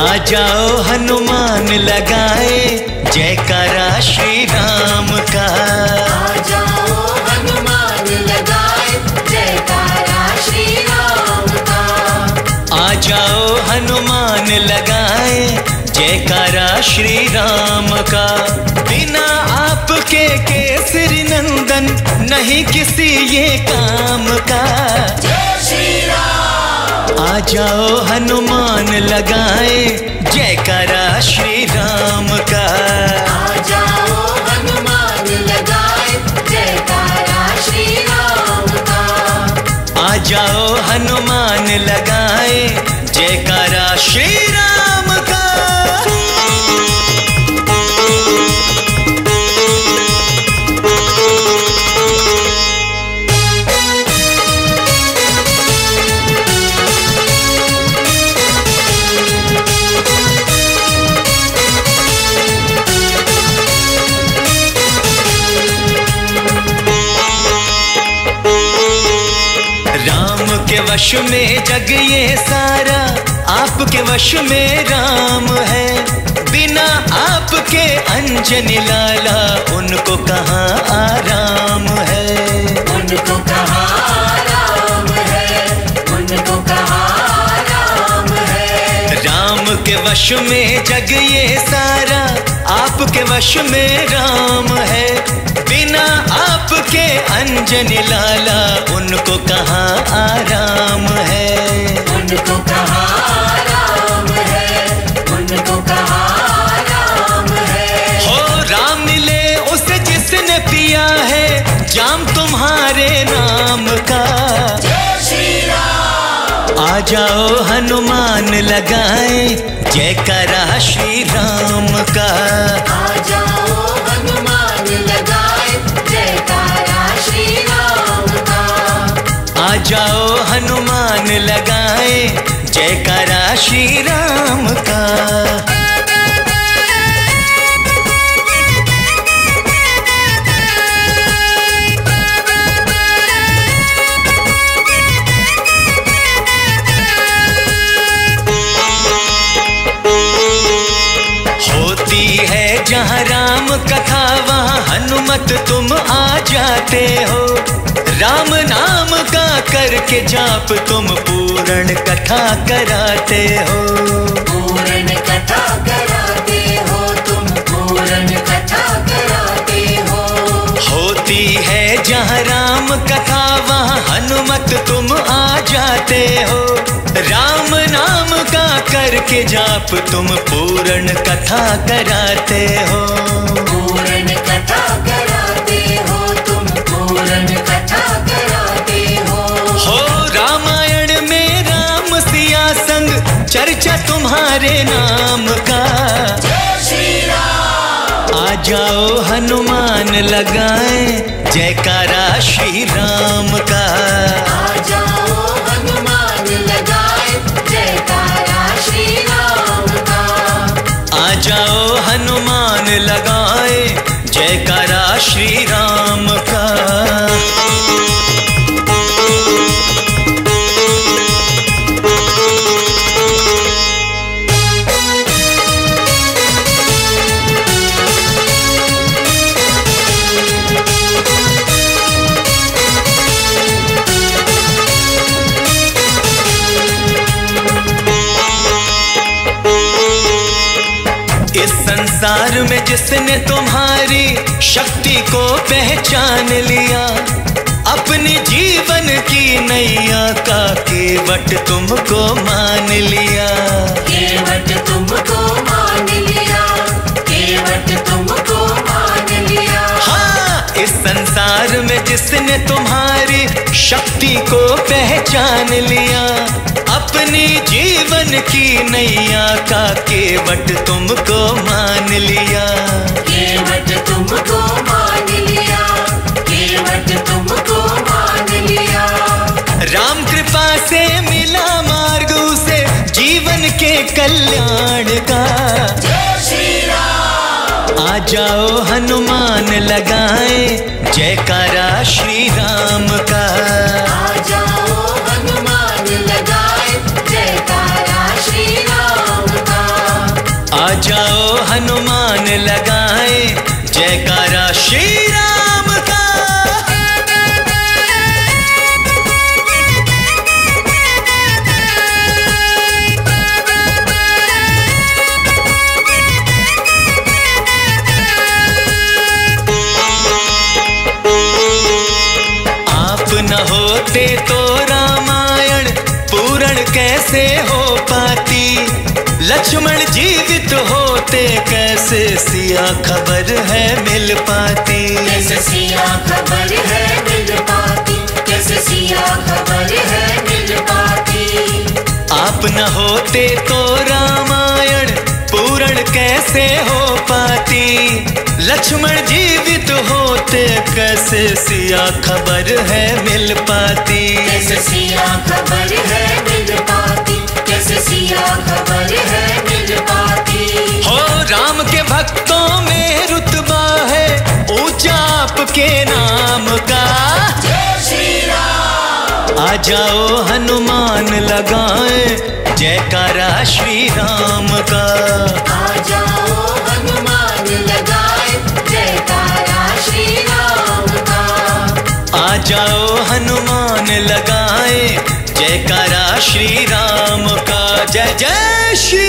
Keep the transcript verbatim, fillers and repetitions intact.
आ जाओ हनुमान लगाए जयकारा श्री राम का। आ जाओ हनुमान लगाए जयकारा श्री राम का। आ जाओ हनुमान लगाए जयकारा श्री राम का। बिना आपके केसरी नंदन नहीं किसी ये काम का। जय श्री राम। आ जाओ हनुमान लगाए जयकारा श्री राम का। आ जाओ हनुमान लगाए जयकारा श्री राम का। आ जाओ हनुमान लगाए जयकारा श्री राम का। के वश में जग ये सारा आपके वश में राम है। बिना आपके अंजनी लाला उनको कहाँ आराम है। उनको कहाँ आराम है। उनको कहाँ आराम है। राम के वश में जग ये सारा आपके वश में राम है। बिना आपके अंजनी लाला उनको कहाँ आराम है। उनको कहाँ आराम है। उनको कहाँ आराम है। हो राम मिले उसे जिसने पिया है जाम तुम्हारे नाम का। जय श्री राम। आ जाओ हनुमान लगाए जयकारा श्री राम का। आ जाओ हनुमान लगाए जयकारा श्री राम का। आ जाओ हनुमान लगाए जयकारा श्री राम का। होती है जहाँ राम कथा वहाँ हनुमत तुम आ जाते हो। राम नाम का करके जाप तुम पूर्ण कथा कराते हो। पूर्ण कथा कराते हो तुम। पूर्ण कथा कराते हो। होती है जहाँ राम कथा वहाँ हनुमत तुम आ जाते हो। राम नाम का करके जाप तुम पूर्ण कथा कराते हो। पूर्ण कथा कराते हो तुम। पूर्ण कथा कराते हो। हो रामायण में राम सिया संग चर्चा तुम्हारे नाम का। जय श्री राम। आ जाओ हनुमान लगाए जयकारा श्री राम का। आ जाओ हनुमान लगाए जयकारा श्री राम का। आ जाओ हनुमान लगाए जयकारा श्री राम का। इस संसार में जिसने तुम्हारी शक्ति को पहचान लिया, अपनी जीवन की नैया का केवट तुमको मान लिया। केवट तुमको मान लिया। केवट तुमको मान लिया। हाँ, इस संसार में जिसने तुम्हारी शक्ति को पहचान लिया, अपनी जीवन की नैया का केवट तुमको मान लिया। केवट तुमको मान लिया। केवट तुमको मान लिया। राम कृपा से मिला मार्ग उसे जीवन के कल्याण का। जय श्री राम। आ जाओ हनुमान लगाए जयकारा श्री राम का। आ जाओ हनुमान लगाए जयकारा श्री राम का। आ जाओ हनुमान लगाए जयकारा श्री राम का। आप न होते तो रामायण पूर्ण कैसे हो पाती, लक्ष्मण जीवित होते कैसे सिया खबर है मिल पाती। कैसे सिया खबर है मिल पाती, कैसे सिया खबर है मिल पाती। आप न होते तो रामायण पूर्ण कैसे हो पाती, लक्ष्मण जीवित होते कैसे सिया खबर है मिल पाती। कैसे सिया खबर है मिल पाती, कैसे सिया खबर है मिल पाती। हो राम के भक्तों में रुतबा है ऊंचा आपके नाम का। जय श्री राम। आ जाओ हनुमान लगाए जयकारा श्री राम का। आ जाओ हनुमान लगाए जयकारा श्री राम का। आ जाओ हनुमान लगाए जयकारा श्री राम का। जय जय श्री